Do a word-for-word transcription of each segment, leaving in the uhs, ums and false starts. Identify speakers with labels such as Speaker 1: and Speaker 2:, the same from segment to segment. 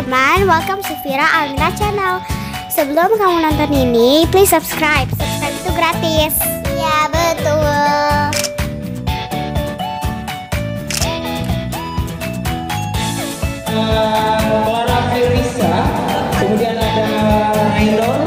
Speaker 1: teman-teman, welcome to Vira Almira Channel. Sebelum kamu nonton ini, please subscribe. Subscribe itu gratis. Ya betul.
Speaker 2: Clara Ferisa, kemudian ada Ainur,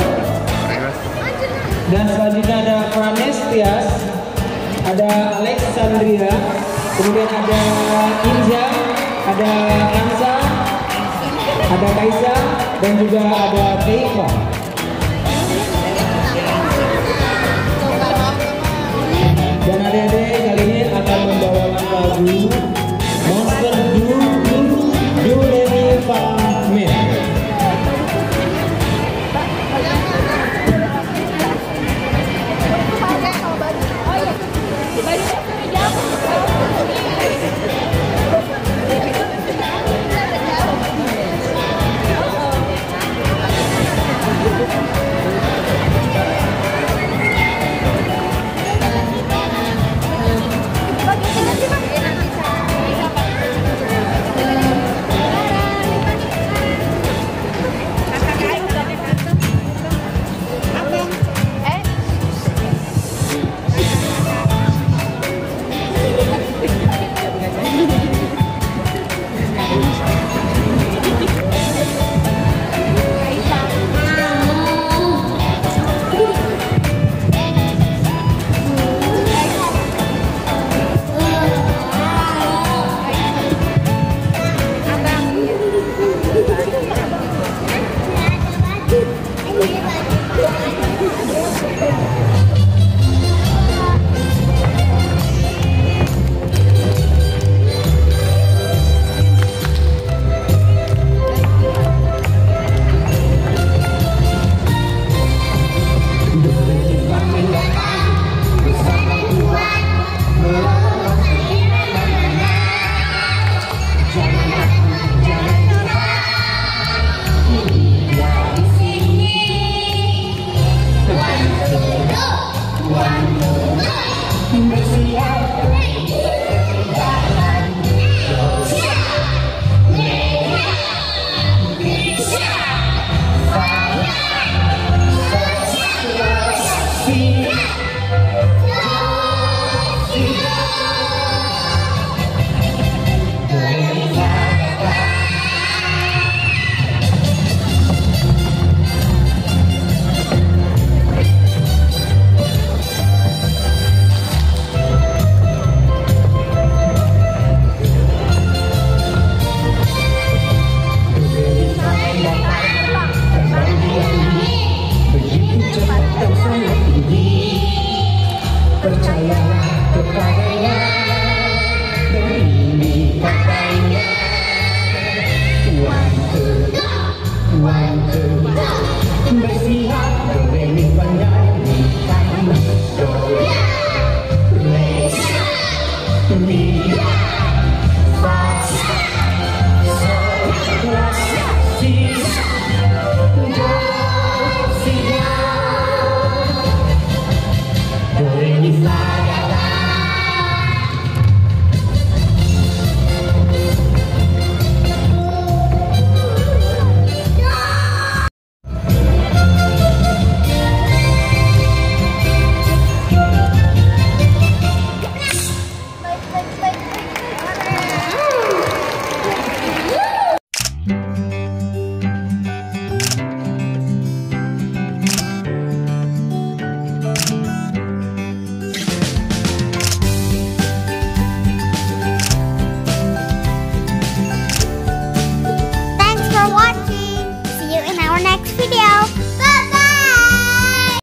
Speaker 2: dan selanjutnya ada Pranes Tias, ada Alexandria, kemudian ada Inja, ada Kansa, ada Kaisa, dan juga ada Teifa. Dan adik-adik kali ini akan membawakan lagu Monster Du Du Re Mi Fa Mi.
Speaker 3: Percayalah kepadanya dan ini katanya. One, two, one, two. Bersiap berdiri penyanyi kami. Do, re, mi, fa, sol, la, si, do, si, la. Do, re, mi, fa.